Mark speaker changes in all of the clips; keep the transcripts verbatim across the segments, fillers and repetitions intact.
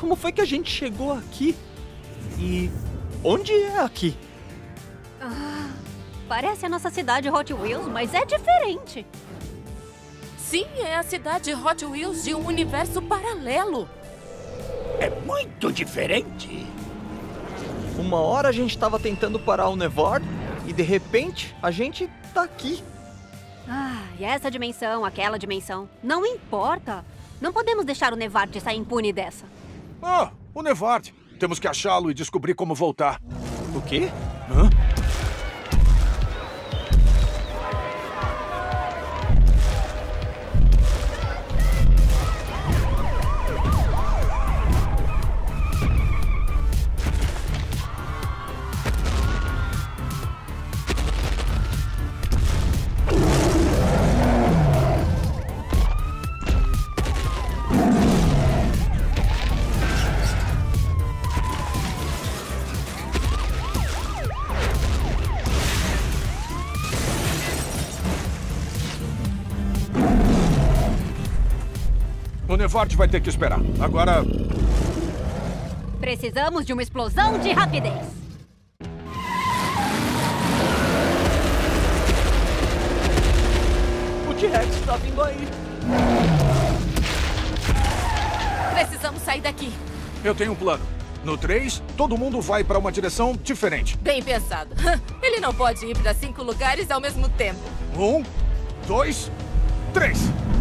Speaker 1: como foi que a gente chegou aqui? E onde é aqui?
Speaker 2: Ah, parece a nossa cidade Hot Wheels, mas é diferente.
Speaker 3: Sim, é a cidade Hot Wheels de um universo paralelo.
Speaker 4: É muito diferente.
Speaker 1: Uma hora a gente estava tentando parar o Nevard e de repente a gente tá aqui.
Speaker 2: Ah, e essa dimensão, aquela dimensão. Não importa. Não podemos deixar o Nevard sair impune dessa.
Speaker 5: Ah, o Nevard. Temos que achá-lo e descobrir como voltar.
Speaker 1: O quê?
Speaker 5: Hã? O Nevard vai ter que esperar. Agora...
Speaker 2: Precisamos de uma explosão de rapidez.
Speaker 1: O T-Rex tá vindo aí.
Speaker 3: Precisamos sair daqui.
Speaker 5: Eu tenho um plano. No três, todo mundo vai para uma direção diferente.
Speaker 3: Bem pensado. Ele não pode ir para cinco lugares ao mesmo tempo.
Speaker 5: Um, dois, três.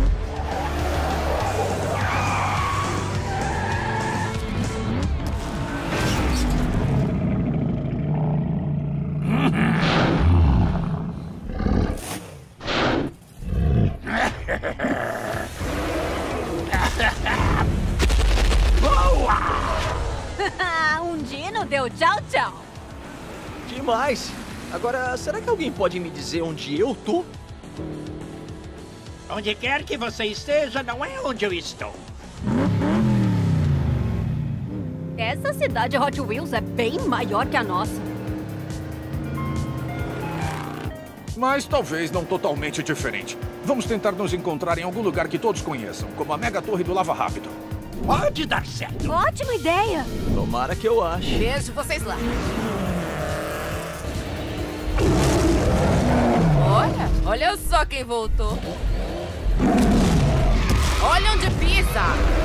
Speaker 2: Um dino deu tchau, tchau.
Speaker 1: Demais. Agora, será que alguém pode me dizer onde eu tô?
Speaker 4: Onde quer que você esteja, não é onde eu estou.
Speaker 2: Essa cidade Hot Wheels é bem maior que a nossa.
Speaker 5: Mas talvez não totalmente diferente. Vamos tentar nos encontrar em algum lugar que todos conheçam, como a Mega Torre do Lava Rápido.
Speaker 4: Pode dar certo.
Speaker 2: Ótima ideia.
Speaker 1: Tomara que eu ache.
Speaker 3: Vejo vocês lá. Olha, olha só quem voltou. Olha onde pisa.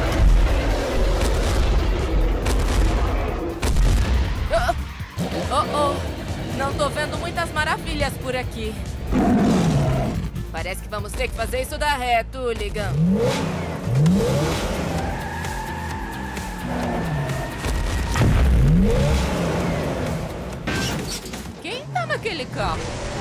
Speaker 3: Oh, oh, não tô vendo muitas maravilhas por aqui. Parece que vamos ter que fazer isso dar ré, Hooligan. Quem tá naquele carro?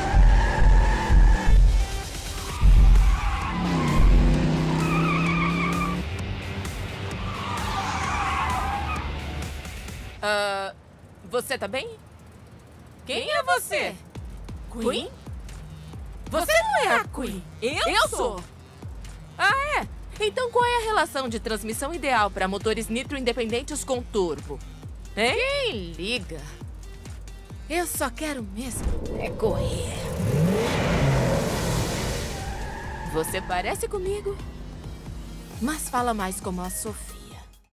Speaker 3: Ah, você tá bem? Quem é você? Queen? Você não é a Queen. Eu, Eu sou. Ah, é? Então qual é a relação de transmissão ideal para motores nitro independentes com turbo? Hein? Quem liga? Eu só quero mesmo é correr. Você parece comigo, mas fala mais como a Sophie.